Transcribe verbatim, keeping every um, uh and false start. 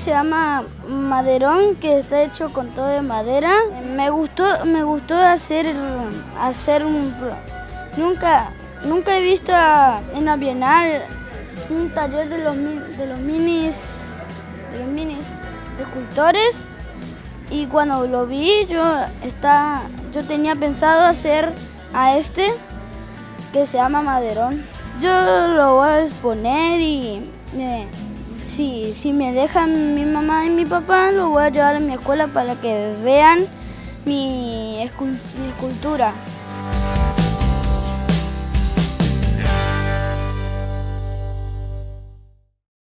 se llama maderón, que está hecho con todo de madera. Me gustó, me gustó hacer, hacer un... Nunca, nunca he visto en la Bienal un taller de los, de los minis, de los minis escultores, y cuando lo vi yo, está, yo tenía pensado hacer a este que se llama maderón. Yo lo voy a exponer y eh, si, si me dejan mi mamá y mi papá, lo voy a llevar a mi escuela para que vean mi, escul mi escultura.